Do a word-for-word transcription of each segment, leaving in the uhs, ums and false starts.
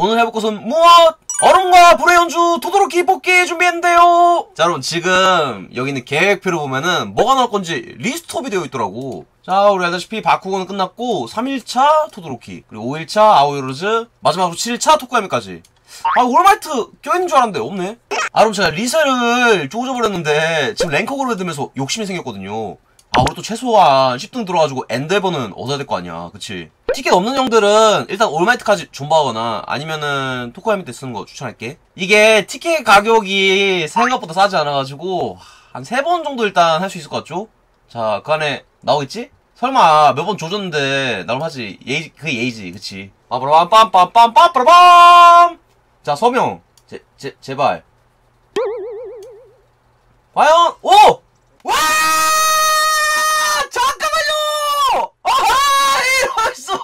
오늘 해볼 것은 무엇? 얼음과 불의 연주 토도로키 뽑기 준비했는데요. 자 여러분 지금 여기 있는 계획표를 보면은 뭐가 나올 건지 리스트업이 되어 있더라고. 자 우리 알다시피 바쿠고는 끝났고 삼 일차 토도로키 그리고 오 일차 아오이로즈 마지막으로 칠 일차 토쿠야미까지. 아 올마이트 껴있는 줄 알았는데 없네. 아 그럼 제가 리셀을 쪼져버렸는데 지금 랭커 고르면서 욕심이 생겼거든요. 아 우리 또 최소한 십 등 들어가지고 엔드에버는 얻어야 될 거 아니야. 그치? 티켓 없는 형들은 일단 올마이트까지 존버하거나 아니면은 토쿠야미 때 쓰는 거 추천할게. 이게 티켓 가격이 생각보다 싸지 않아가지고 한 세 번 정도 일단 할 수 있을 것 같죠? 자 그 안에 나오겠지? 설마 몇 번 조졌는데 나름 하지. 예의, 그게 예의지. 그치? 빠빠라빰빰빰빰빰빰빰. 자 서명 제, 제, 제발 과연 오! 와! 잠깐만요! 아하! 이럴 수가!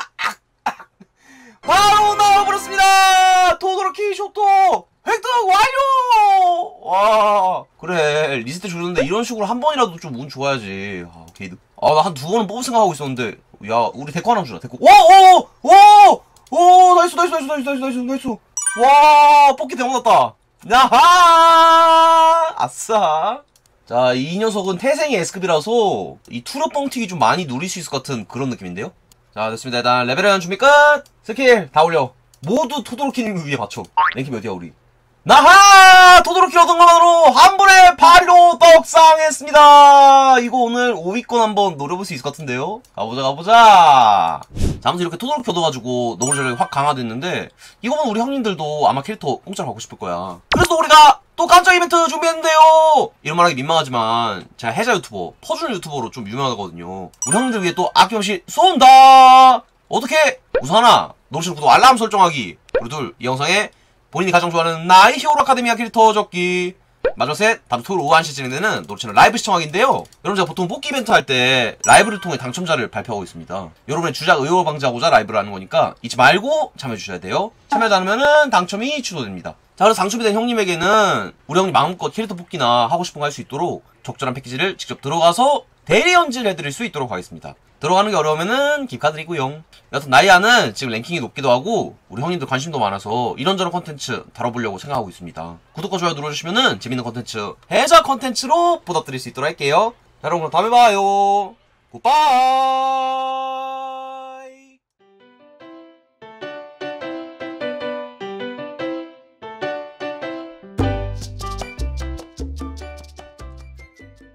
바로 나와버렸습니다! 토도로키 쇼토! 획득 완료! 와. 그래, 리스트 줄였는데 이런 식으로 한 번이라도 좀 운 좋아야지. 아, 게이드. 아, 나 한 두 번은 뽑을 생각하고 있었는데. 야, 우리 데코 하나 주라, 데코. 오! 오! 오! 오! 나이스, 나이스, 나이스, 나이스, 나이스, 나이스, 나이스. 와! 뽑기 대박 났다. 야하! 아싸. 자, 이 녀석은 태생이 S급이라서 이 투르 뻥튀기 좀 많이 누릴 수 있을 것 같은 그런 느낌인데요? 자, 됐습니다. 일단 레벨은 준비 끝! 스킬 다 올려. 모두 토도로키님 위에 받쳐. 랭킹 몇이야, 우리? 나하! 토도로키 얻은 것만으로 한 번에 파리로 떡상했습니다! 이거 오늘 오 위권 한번 노려볼 수 있을 것 같은데요? 가보자, 가보자! 자, 아무튼 이렇게 토도로키 얻어가지고 너무 전력이 확 강화됐는데, 이거 보면 우리 형님들도 아마 캐릭터 공짜로 받고 싶을 거야. 그래서 우리가 또 깜짝 이벤트 준비했는데요! 이런 말 하기 민망하지만, 제가 해자 유튜버, 퍼주는 유튜버로 좀 유명하거든요. 우리 형님들 위해 또 아낌없이 쏜다! 어떻게? 우선 하나, 노르시는 구독 알람 설정하기. 그리고 둘, 이 영상에 본인이 가장 좋아하는 나의 히어로 아카데미아 캐릭터 적기. 마지막 셋, 다음 토요일 오후 한 시 진행되는 노르채널 라이브 시청하기인데요. 여러분 제가 보통 뽑기 이벤트 할 때 라이브를 통해 당첨자를 발표하고 있습니다. 여러분의 주작 의혹을 방지하고자 라이브를 하는 거니까 잊지 말고 참여해주셔야 돼요. 참여하지 않으면 당첨이 취소됩니다. 자, 그래서 당첨이 된 형님에게는 우리 형님 마음껏 캐릭터 뽑기나 하고 싶은 거 할 수 있도록 적절한 패키지를 직접 들어가서 대리 연질 해드릴 수 있도록 하겠습니다. 들어가는 게 어려우면은 기카드리고요. 여하튼 나이아는 지금 랭킹이 높기도 하고 우리 형님들 관심도 많아서 이런저런 컨텐츠 다뤄보려고 생각하고 있습니다. 구독과 좋아요 눌러주시면은 재밌는 컨텐츠 해자 컨텐츠로 보답드릴 수 있도록 할게요. 자, 여러분 그럼 다음에 봐요. 굿바이.